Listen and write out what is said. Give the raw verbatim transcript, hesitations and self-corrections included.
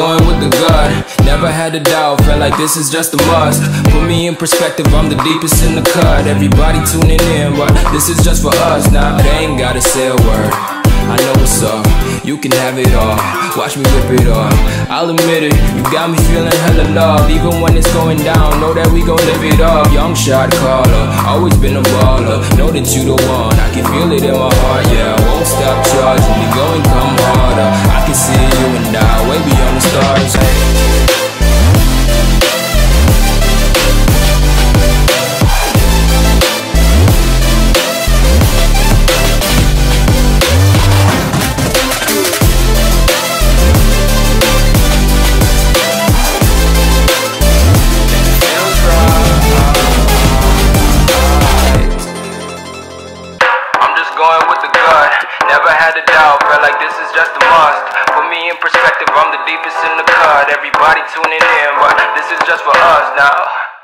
going with the gut. Never had a doubt, felt like this is just a must. Put me in perspective, I'm the deepest in the cut. Everybody tuning in, but this is just for us. Now they ain't gotta say a word, I know what's up, you can have it all. Watch me rip it off, I'll admit it, you got me feeling hella love. Even when it's going down, know that we gon' live it up. Young shot caller, always been a baller. Know that you the one, I can feel it in my heart. Yeah, I won't stop charging, we go and come harder. I can see you and I, way beyond the stars. Going with the gut, never had a doubt, felt like this is just a must. Put me in perspective, I'm the deepest in the cut. Everybody tuning in, but this is just for us now.